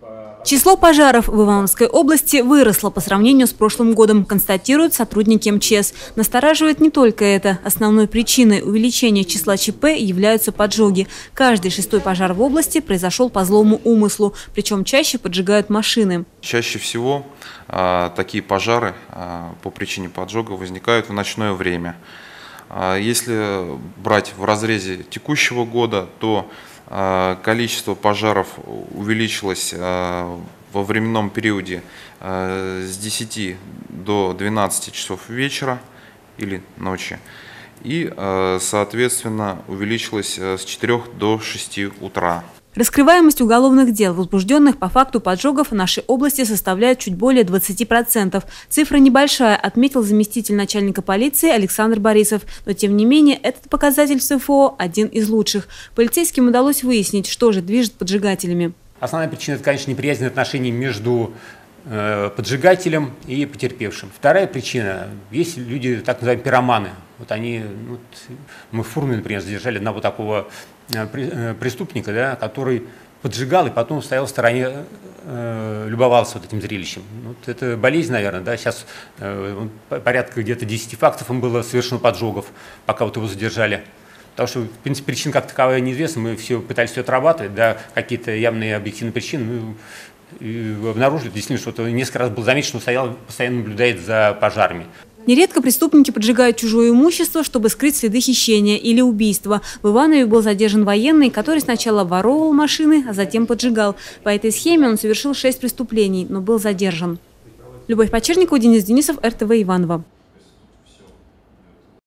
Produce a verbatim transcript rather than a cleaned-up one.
Число пожаров в Ивановской области выросло по сравнению с прошлым годом, констатируют сотрудники эм че эс. Настораживает не только это. Основной причиной увеличения числа че пэ являются поджоги. Каждый шестой пожар в области произошел по злому умыслу, причем чаще поджигают машины. Чаще всего а, такие пожары а, по причине поджога возникают в ночное время. А, если брать в разрезе текущего года, то количество пожаров увеличилось во временном периоде с десяти до двенадцати часов вечера или ночи и, соответственно, увеличилось с четырёх до шести утра. Раскрываемость уголовных дел, возбужденных по факту поджогов в нашей области, составляет чуть более двадцати процентов. Цифра небольшая, отметил заместитель начальника полиции Александр Борисов. Но тем не менее, этот показатель в эс эф о один из лучших. Полицейским удалось выяснить, что же движет поджигателями. Основная причина – это, конечно, неприязненные отношения между э, поджигателем и потерпевшим. Вторая причина – есть люди, так называемые пироманы. Вот они, вот, мы в Фурне, например, задержали одного такого преступника, да, который поджигал и потом стоял в стороне, э, любовался вот этим зрелищем. Вот это болезнь, наверное, да, сейчас э, порядка где-то десяти фактов им было совершено поджогов, пока вот его задержали. Потому что, в принципе, причин как таковая неизвестна, мы все пытались все отрабатывать, да, какие-то явные объективные причины, мы и обнаружили, действительно, что несколько раз было замечено, что стоял, постоянно наблюдает за пожарами. Нередко преступники поджигают чужое имущество, чтобы скрыть следы хищения или убийства. В Иванове был задержан военный, который сначала воровал машины, а затем поджигал. По этой схеме он совершил шесть преступлений, но был задержан. Любовь Почерникова, Денис Денисов, эр тэ вэ Иваново.